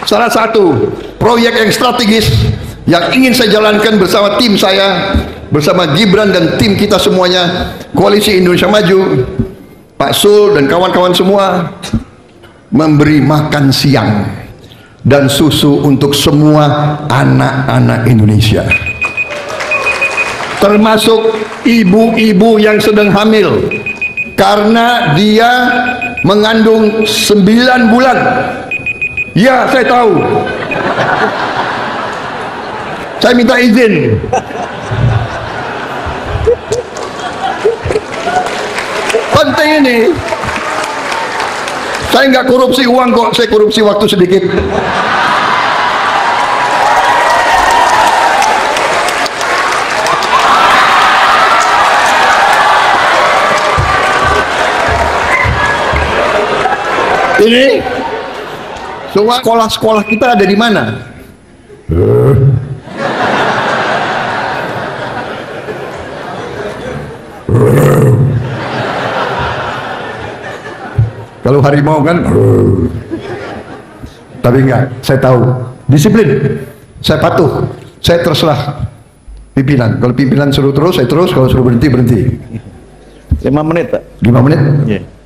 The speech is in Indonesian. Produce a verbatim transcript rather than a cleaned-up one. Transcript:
salah satu proyek yang strategis yang ingin saya jalankan bersama tim saya, bersama Gibran dan tim kita semuanya, Koalisi Indonesia Maju, Pak Sul dan kawan-kawan semua, memberi makan siang dan susu untuk semua anak-anak Indonesia, termasuk ibu-ibu yang sedang hamil, karena dia mengandung sembilan bulan. Ya, saya tahu. Saya minta izin. Penting ini. Saya nggak korupsi uang kok, saya korupsi waktu sedikit. Ini semua sekolah-sekolah kita ada di mana? Kalau harimau kan, tapi enggak. Saya tahu disiplin, saya patuh, saya terserah pimpinan. Kalau pimpinan suruh terus, saya terus. Kalau suruh berhenti, berhenti. Lima menit, Pak. Lima menit. Yeah.